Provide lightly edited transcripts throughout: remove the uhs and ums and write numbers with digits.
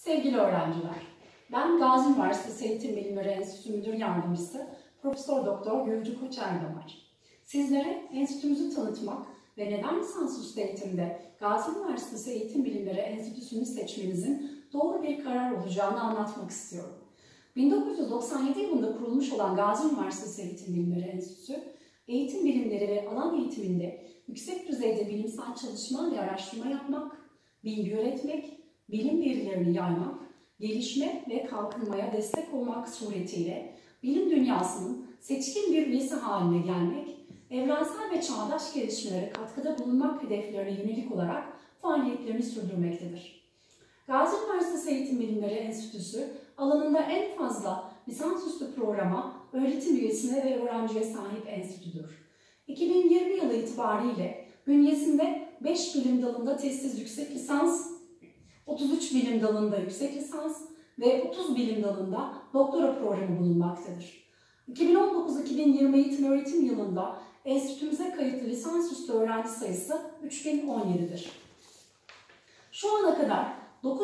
Sevgili öğrenciler, ben Gazi Üniversitesi Eğitim Bilimleri Enstitüsü Müdür Yardımcısı Profesör Doktor Gülcü Koç Erdemar. Sizlere enstitümüzü tanıtmak ve neden lisansüstü eğitimde Gazi Üniversitesi Eğitim Bilimleri Enstitüsü'nü seçmenizin doğru bir karar olacağını anlatmak istiyorum. 1997 yılında kurulmuş olan Gazi Üniversitesi Eğitim Bilimleri Enstitüsü, eğitim bilimleri ve alan eğitiminde yüksek düzeyde bilimsel çalışma ve araştırma yapmak, bilgi üretmek, bilim verilerini yaymak, gelişme ve kalkınmaya destek olmak suretiyle bilim dünyasının seçkin bir üyesi haline gelmek, evrensel ve çağdaş gelişmelere katkıda bulunmak hedeflerine yönelik olarak faaliyetlerini sürdürmektedir. Gazi Üniversitesi Eğitim Bilimleri Enstitüsü alanında en fazla lisansüstü programa, öğretim üyesine ve öğrenciye sahip enstitüdür. 2020 yılı itibariyle bünyesinde 5 bilim dalında tezsiz yüksek lisans, 33 bilim dalında yüksek lisans ve 30 bilim dalında doktora programı bulunmaktadır. 2019-2020 eğitim-öğretim yılında enstitümüze kayıtlı lisansüstü öğrenci sayısı 3017'dir. Şu ana kadar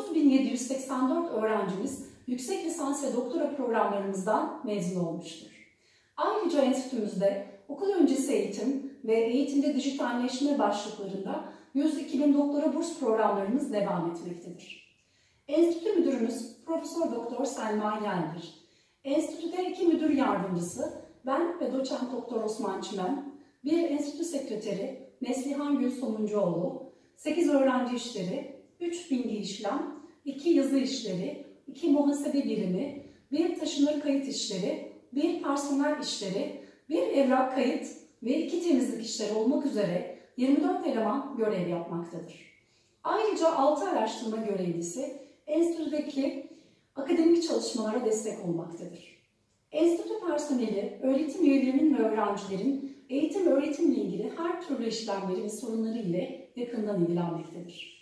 9784 öğrencimiz yüksek lisans ve doktora programlarımızdan mezun olmuştur. Ayrıca enstitümüzde okul öncesi eğitim ve eğitimde dijitalleşme başlıklarında 102.000 doktora burs programlarımız devam etmektedir. Enstitü müdürümüz Profesör Doktor Selma Yeldir. Enstitüde 2 müdür yardımcısı, ben ve doçent Doktor Osman Çimen, bir enstitü sekreteri Neslihan Gül Somuncuoğlu, 8 öğrenci işleri, 3 bilgi işlem, 2 yazı işleri, 2 muhasebe birimi, 1 taşınır kayıt işleri, 1 personel işleri, 1 evrak kayıt ve 2 temizlik işleri olmak üzere 24 eleman görev yapmaktadır. Ayrıca 6 araştırma görevlisi enstitüdeki akademik çalışmalara destek olmaktadır. Enstitü personeli, öğretim üyelerinin ve öğrencilerin eğitim-öğretimle ilgili her türlü işlemleri ve sorunları ile yakından ilgilenmektedir.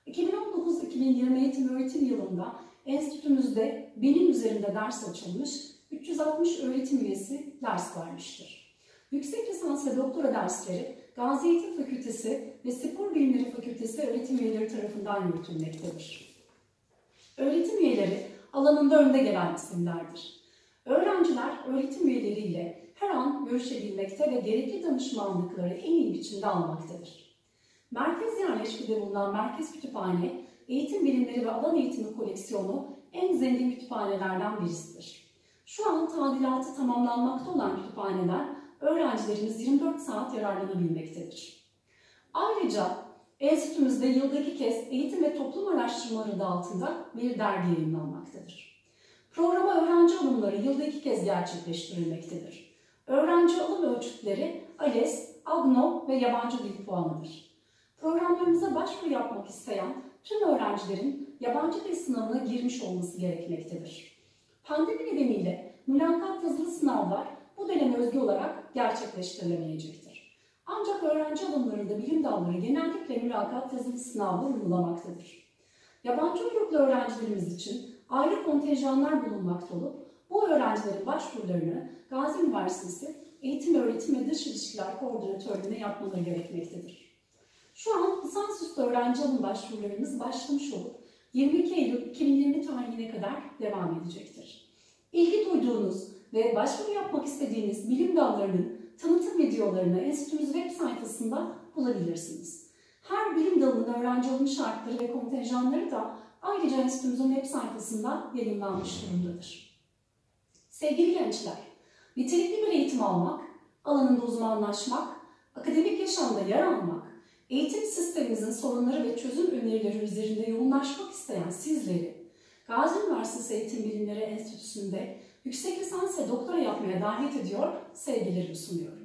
2019-2020 eğitim-öğretim yılında enstitümüzde 1000'in üzerinde ders açılmış, 360 öğretim üyesi ders vermiştir. Yüksek lisans ve doktora dersleri Gazi Eğitim Fakültesi ve Spor Bilimleri Fakültesi öğretim üyeleri tarafından yürütülmektedir. Öğretim üyeleri alanında önde gelen isimlerdir. Öğrenciler öğretim üyeleriyle her an görüşebilmekte ve gerekli danışmanlıkları en iyi biçimde almaktadır. Merkez yerleşkede bulunan Merkez Kütüphane, eğitim bilimleri ve alan eğitimi koleksiyonu en zengin kütüphanelerden birisidir. Şu an tadilatı tamamlanmakta olan kütüphaneden öğrencilerimiz 24 saat yararlanabilmektedir. Ayrıca enstitümüzde yılda 2 kez eğitim ve toplum araştırmaları adı altında bir dergi yayınlanmaktadır. Programa öğrenci alımları yılda 2 kez gerçekleştirilmektedir. Öğrenci alım ölçütleri ALES, AGNO ve yabancı dil puanıdır. Programlarımıza başvuru yapmak isteyen tüm öğrencilerin yabancı dil sınavına girmiş olması gerekmektedir. Pandemi nedeniyle mülakat yazılı sınavlar bu döneme özgü olarak gerçekleştirilemeyecektir. Ancak öğrenci alımlarında bilim dalları genellikle mülakat yazılı sınavla uygulamaktadır. Yabancı uyruklu öğrencilerimiz için ayrı kontenjanlar bulunmakta olup bu öğrencilerin başvurularını Gazi Üniversitesi Eğitim, Öğretim ve Dış İlişkiler Koordinatörlüğü'ne yapmaları gerekmektedir. Şu an lisansüstü öğrenci alım başvurularımız başlamış olup 22 Eylül 2020 tarihine kadar devam edecektir. İlgi duyduğunuz ve başvuru yapmak istediğiniz bilim dallarının tanıtım videolarını enstitümüz web sayfasında bulabilirsiniz. Her bilim dalının öğrenci alım şartları ve kontenjanları da ayrıca enstitümüzün web sayfasında yayınlanmış durumdadır. Sevgili gençler, nitelikli bir eğitim almak, alanında uzmanlaşmak, akademik yaşamda yer almak, eğitim sistemimizin sorunları ve çözüm önerileri üzerinde yoğunlaşmak isteyen sizleri Gazi Üniversitesi Eğitim Bilimleri Enstitüsü'nde yüksek lisans ve doktora yapmaya davet ediyor, sevgilerimi sunuyorum.